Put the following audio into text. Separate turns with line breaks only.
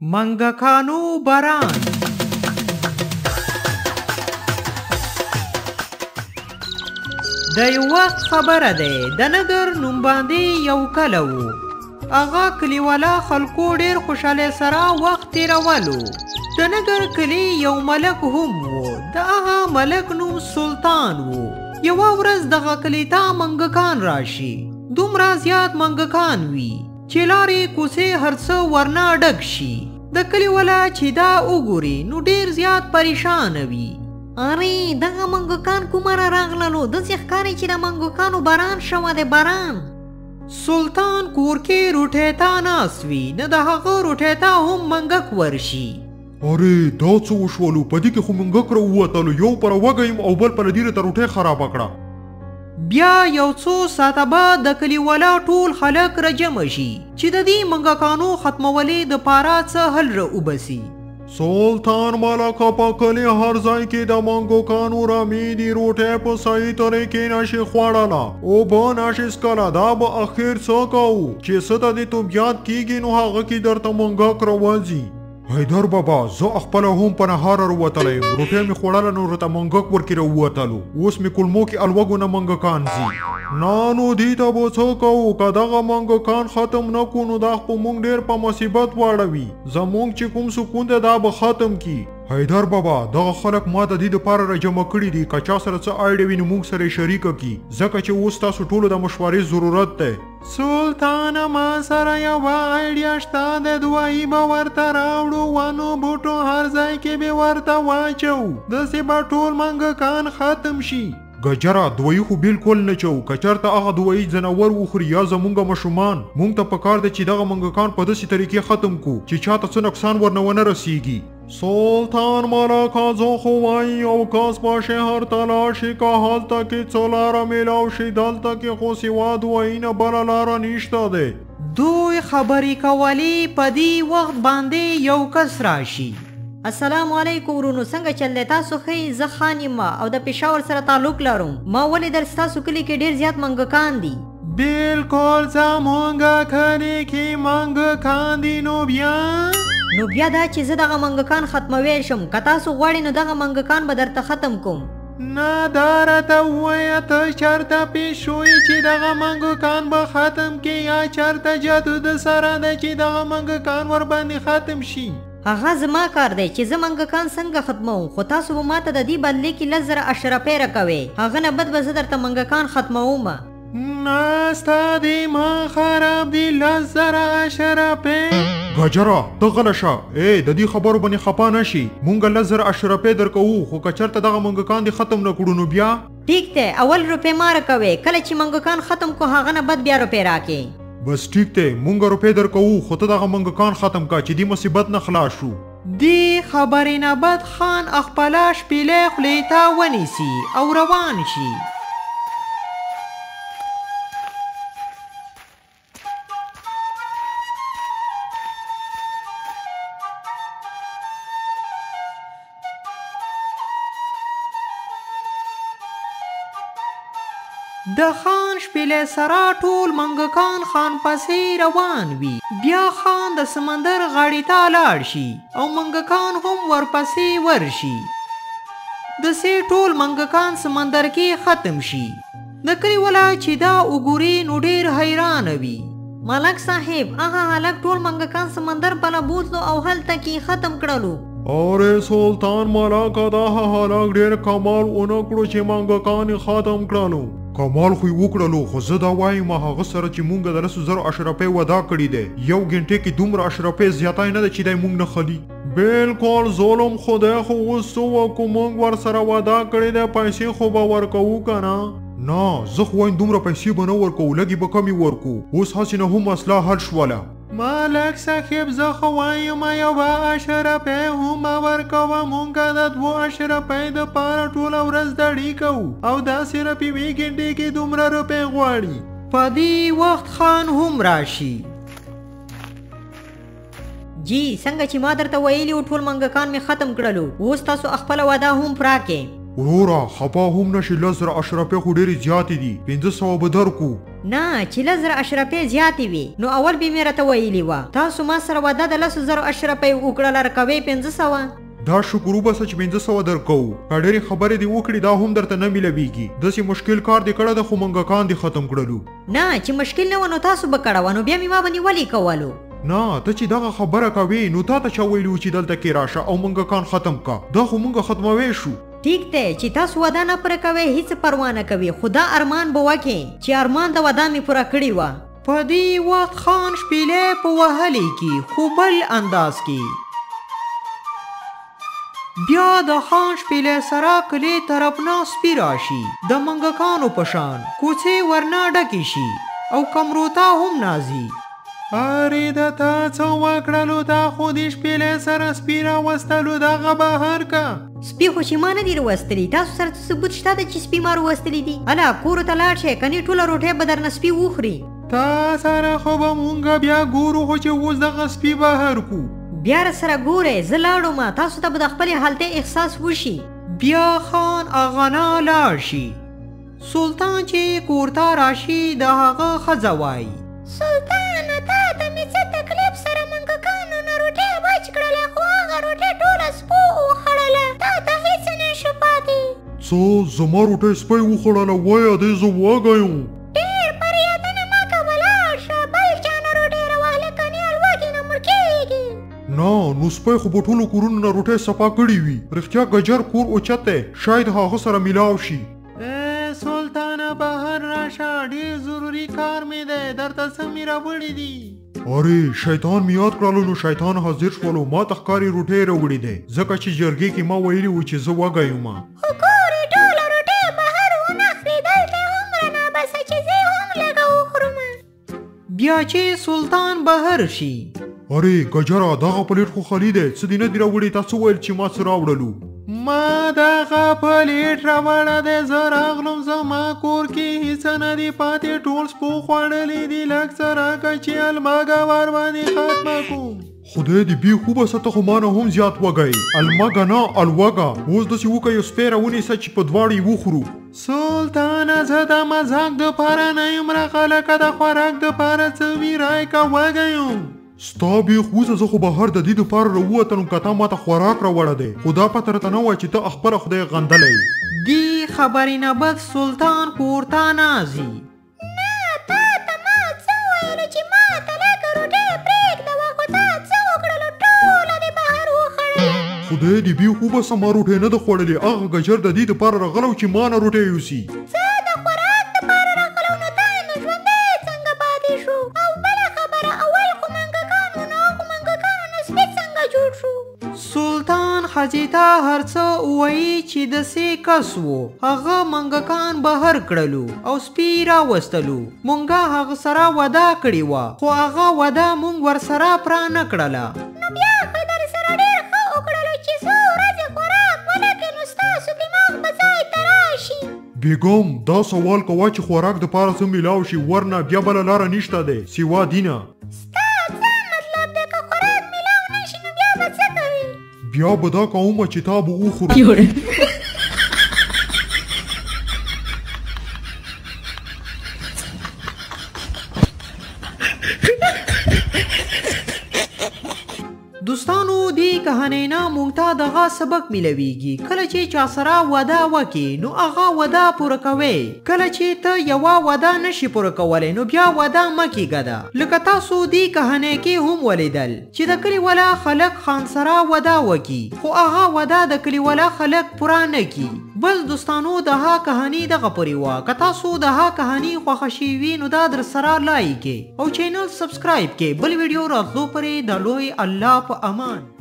منګکانو باران د یو وخت خبره ده د نګر نوم باندې یو کلی و. هغه کلیوالا خلکو ډېر خوشحالۍ سره وخت تېرولو. د نګر کلي یو ملک هم و. د هغه ملک نوم سلطان و. یوه ورځ دغه کلي ته منګکان راشي. دومره زیات منګکان وي چې لارې کوڅې هر څه ورنه ډک شي. د کلیوالا چې دا وګوري نو ډېر زیات پریشان وي.
ارې دغه منګکان کومه راغللو؟ داسې ښکاري چې د منګکانو باران شوی دی. باران
سلطان کور کې روټۍ ته ناست وي، نه د هغه روټۍ ته هم منګک ورشي.
ارې دا څه وشولو؟ په دې کې خو منګک راووتلو، یو پر وږی یم او بل پر دیره ته روټۍ خرابه کړه.
بیا یو څو ساعته بعد د کلیوالا ټول خلک راجمع شي چې د دې منګکانو ختمولې دپاره څه حل راوبسي.
سلطان ملکه په کلي هر ځای کې د منګکانو رمې دي، روټۍ په صحیح طریقې نشي خوړله، اوبه نشي څښله. دا به اخر څه کوو؟ چې څه ته دې طبیعت کېږي نو هغه کې درته منګک راوځي. حیدر بابا زه خپله هم په نهاره راوتلی یم، روټۍ مې خوړله نو راته منګک ورکې راووتلو. اوس مې کلمو کې الوږو نه منګکان ځي. نه نو دې ته به څه کوو؟ که دغه منګکان ختم نه کړو نو دا خو موږ ډېر په مصیبت واړوي. زموږ چې کوم سکون دی دا به ختم کي. حیدر بابا دغه خلک ما د دې دپاره راجمع کړي دي، که چا سره څه آیډیا وي نو موږ سره یې شریکه کړي، ځکه چې اوس تاسو ټولو د مشورې ضرورت دی.
سلطانه ما سره یوه آیډیا شته، د دوایي به ورته راوړو، ونو بوټو هر ځای کې به ورته واچو، داسې به ټول منګکان ختم شي.
ګجره دوایي خو بالکل نه چو، که چېرته هغه دوایي ځناور وخوري یا زمونږ ماشومان، موږ ته پکار دی چې دغه منګکان په داسې طریقې ختم کړو چې چاته څه نقصان ورنه ونه رسیږي. سلطان ملکه زه خو وایي یو کس په شهر ته لاړ شي، که هلته کې څه لاره میلاو شي، دلته کې خو سوا دوایي نه بله لاره نشته دی.
دوی خبرې کولې، په دې وخت باندې یو کس راشي.
السلام علیکم ورونو، څنګه چل دی؟ تاسو ښه یې؟ زه خان یم او د پېښور سره تعلق لرم. ما ولیدل ستاسو کلي کې ډېر زیات منګکان دي.
بالکل زمونږ کلي کې منګکان دي. نو بیا
دا چې زه دغه منګکان ختموی شم، که تاسو غواړئ نو دغه منګکان به درته ختم کوم.
نه دا راته ووایه ته چېرته پېښ شوې چې دغه منګکان به ختم کې، یا چېرته جادو د سره ده چې دغه منګکان ورباندې ختم شي؟
هغه زما کار دی چې زه منګکان څنګه ختموم، خو تاسو به ماته د دې بدلې کې 10,000 اشرفۍ راکوئ، هغه نه بد به زه درته منګکان ختموم.
نه ستا دې ما خراب دي 10,000 اشرفۍ.
ګجره ته غله شه، د دې خبرو باندې خفه نه شي، مونږ 10,000 اشرفۍ درکوو، خو که چېرته دغه منګکان دې ختم نه کړو نو بیا
ټیک دی، اول روپۍ ما راکوئ، کله چې منګکان ختم کو هغه نه بد بیا روپۍ راکې.
بس ټیک دی، مونږ روپۍ درکوو، خو ته دغه منګکان ختم کا چې دې مصیبت نه خلاص شو.
دې خبرې نه بد خان خپله شپېلۍ خولې ته ونیسي او روان شي. د خان شپېلۍ سره ټول منګکان خان پسې روان وي. بیا خان د سمندر غاړې ته لاړ شي او منګکان هم ورپسې ورشي، داسې ټول منګکان سمندر کې ختم شي. د کلیوالا چې دا وګوري نو ډېر حیران وي.
ملک صاحب هغه هلک ټول منګکان سمندر بله بوتلو او هلته کې ختم کړلو.
ارې سلطان ملکه دغه هلک ډېر کمال ونه کړو چې منګکان یې ختم کړلو. کمال خو یې وکړلو، خو زه دا وایم هغه سره چې مونږ د 10,000 اشرفۍ وعده کړې دی، یو ګنټې کې دومره اشرفۍ زیاتی نه ده چې دی مونږ نه خلي. بالکل ظلم خو دی، خو اوس څه وکړو؟ مونږ ورسره وعده کړې دی، پیسې خو به ورکوو که نه؟ نه زه خو وایم دومره پیسې به نه ورکوو، لږې به کمې ورکوو، اوس هسې نه هم مسله حل شوله.
ملک صاحب زه خو وایم یوه اشرفۍ هم ورکوه، مونږ د 2 اشرفۍ دپاره ټوله ورځ دړي کوو او دا صرف یوې ګنټې کې دومره روپۍ غواړي. په دې وخت خان هم راشي.
جی څنګه چې ما درته ویلي و ټول منګکان مې ختم کړلو، اوس تاسو خپله وعده هم پوره کړئ.
وروره خپا هم نشي 10,000 اشرفې خو ډېرې زیاتې دي 500 به درکو
نه چې 10,000 اشرفې زیاتې وي نو اول به مې راته ویلي وه تاسو ما سره وعده د 10,000 اشرفې وکړله راکوئ 500
دا شکر وباسه چې 500 درکوو که ډېرې خبرې دې وکړي دا هم درته نه میلویږي داسې مشکل کار دې کړی ده خو منګکان دې ختم کړلو
نه چې مشکل نه و نو تاسو به کړه وه نو بیا مې ما باندې ولې کولو
نه ته چې دغه خبره کوې نو تا ته چا ویلي چې دلته کې راشه او منګکان ختم کا دا خو مونږ ختموی شو
ټیک دی چې تاسو وعده نه پوره کوئ هیڅ پروا نه کوي خو دا ارمان به وکړې چې ارمان د وعده مې پوره کړې وه
په دې وخت خان شپیلې په وهلې کې خو بل انداز کې بیا د خان شپیلې سره کلي طرف نه سپي راشي د منګکانو په شان کوڅې ورنه ډکې شي او کمرو ته هم نازي ارې د تا څه وکړلو دا خو دې شپیلې سره سپي راوستلو دغه بهر کا
سپي خو چې ما نه دي راوستلي تاسو سره څه ثبوت شته ده چې سپي ما راوستلي دي هله کورو ته لاړ شئ کنې ټوله روټۍ به درنه سپي وخوري
تا سره خو به مونږ بیا ګورو خو چې اوس دغه سپي بهر کو
بیا راسره ګورئ زه لاړم تاسو ته به د خپلې حالتۍ احساس وشي
بیا خان اغانا لاړ شي سلطان چې کور ته راشي د هغه ښځه وایي
سلطانه تا ته مې څه تکلیف سره منګکانو نه روټۍ بچ کړله خو هغه روټۍ ټوله سپو وخوړله تا ته هېڅ نه شو پاتې
څه زما روټۍ سپی وخوړله وایه دی زه وږی یم
ډېر فریادونه مه کوه لاړ شه بل چا نه روټۍ راواخله کنې الوږې نه مړ کېږي
نه نو سپی خو په ټولو کورونو نه روټۍ صفا کړې وي رښتیا ګجر کور اوچت دی شاید هغه سره میلاو شي
سلطانه بهر راشه ډېر ضروري کار مې دی درته څه مې راوړي دي
ارې شیطان مې یاد کړلو نو شیطان حاضر شولو ما ته ښکاري روټۍ راوړې دی ځکه چې جرګې کې ما ویلي و چې زه وږی یم
خو ګورې ټوله روټۍ بهر ونه خورې دلته هم رانه بسه چې زه هم لږه وخورم
بیا چې سلطان بهر شي
ارې ګجره دغه پلیټ خو خالي دی څه دې نه دي راوړي تا څه ویل چې ما څه راوړلو
ما دغه پلیټ راوړه دی زه راغلم زما کور کې هېڅ نه دي پاتې ټول سپو خوړلی دي لږ څه راکړه چې الماګه ورباندې ختمه کوم
خدای دې بې خوبه سته خو ما نه هم زیات وږی المګه نه الوږه اوس داسې وکړه یو سپی راونیسه چې په دواړه یې وخورو
سلطانه زه د مذاق دپاره نه یم راغله که د خوراک دپاره څه وي رایکه وږی یم
ستا بیخ وزه زه خو بهر د دې دپاره راووتلم که تا ما ته خوراک راوړی دی خو دا پته راته نه وه چې ته خپله خدای غندلی
دې خبرې نه بد سلطان کور ته نازي
نه تا ته ما څه ویلو چې ما ته لږه روټۍ پرېږدوه خو تا څه وکړلو ټوله دې بهر وخوړله
خدای دې بې وباسه ما روټۍ نه ده خوړلې هغه ګجر د دې دپاره راغلی چې ما نه روټۍ یوسي
څه د خوراک دپاره راغلو نو دا نو ژوندی څنګه پاتې شو او بله خبره اول خو منګکانو نه خو منګکانو نه سپي څنګه جوړ شو
سلطان ښځې ته هر څه ووایي چې داسې کس و هغه منګکان بهر کړلو او سپي راوستلو مونږه هغه سره وعده کړې وه خو هغه وعده مونږ ورسره پوره نه کړله
نو بیا خو در سره ډېر ښه وکړلو چې څو ورځې خوراک ونه کړې نو ستاسو دماغ به ځای ته راشي
بیګم دا سوال کوه چې خوراک دپاره څه میلاو شي ورنه بیا بله لاره نشته دی سوا دینه
ستا څه مطلب دی که خوراک میلاو نه شي نو بیا به څه کوې
بیا به دا کومه چې تا به وخورو
دوستانو دې کهانۍ نه موږ ته دغه سبق میلویږي کله چې چا سره وعده وکړي نو هغه وعده پوره کوئ کله چې ته یوه وعده نشي پوره کولی نو بیا وعده مه کېږده لکه تاسو دې کهانۍ کې هم ولیدل چې د کلي والا خلک خان سره وعده وکړي خو هغه وعده د کلي والا خلک پوره نه کړي بس دوستانو دغه کهاني دغه پورې وه که تاسو دغه کهاني خوښه شوي نو دا در سره لایک او چینل سبسکرایب کې بل ویډیو راتلو پورې د لوی الله په امان